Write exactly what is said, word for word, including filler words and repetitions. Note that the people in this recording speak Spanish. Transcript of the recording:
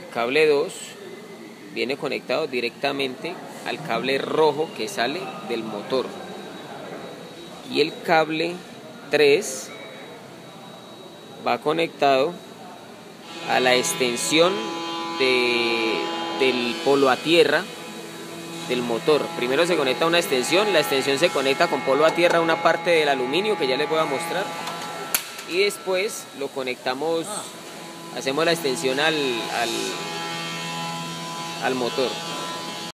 cable dos viene conectado directamente al cable rojo que sale del motor. Y el cable tres va conectado a la extensión de, del polo a tierra del motor. Primero se conecta a una extensión, la extensión se conecta con polo a tierra a una parte del aluminio que ya les voy a mostrar, y después lo conectamos, hacemos la extensión al, al, al motor.